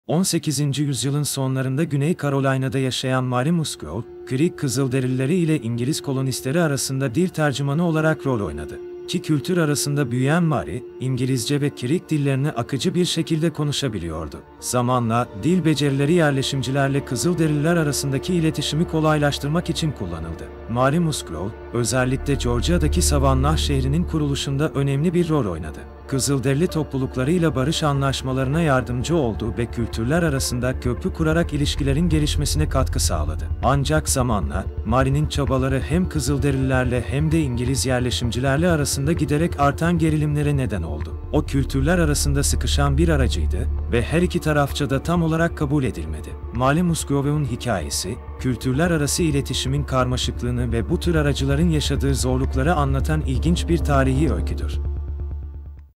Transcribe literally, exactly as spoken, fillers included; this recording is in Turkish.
on sekizinci yüzyılın sonlarında Güney Carolina'da yaşayan Mary Musgrove, Creek Kızılderilileri ile İngiliz kolonistleri arasında dil tercümanı olarak rol oynadı. İki kültür arasında büyüyen Mary, İngilizce ve Creek dillerini akıcı bir şekilde konuşabiliyordu. Zamanla, dil becerileri yerleşimcilerle Kızılderililer arasındaki iletişimi kolaylaştırmak için kullanıldı. Mary Musgrove, özellikle Georgia'daki Savannah şehrinin kuruluşunda önemli bir rol oynadı. Kızılderili topluluklarıyla barış anlaşmalarına yardımcı oldu ve kültürler arasında köprü kurarak ilişkilerin gelişmesine katkı sağladı. Ancak zamanla, Mary'nin çabaları hem Kızılderililerle hem de İngiliz yerleşimcilerle arasında giderek artan gerilimlere neden oldu. O kültürler arasında sıkışan bir aracıydı ve her iki tarafça da tam olarak kabul edilmedi. Mary Musgrove'un hikayesi, kültürler arası iletişimin karmaşıklığını ve bu tür aracıların yaşadığı zorlukları anlatan ilginç bir tarihi öyküdür.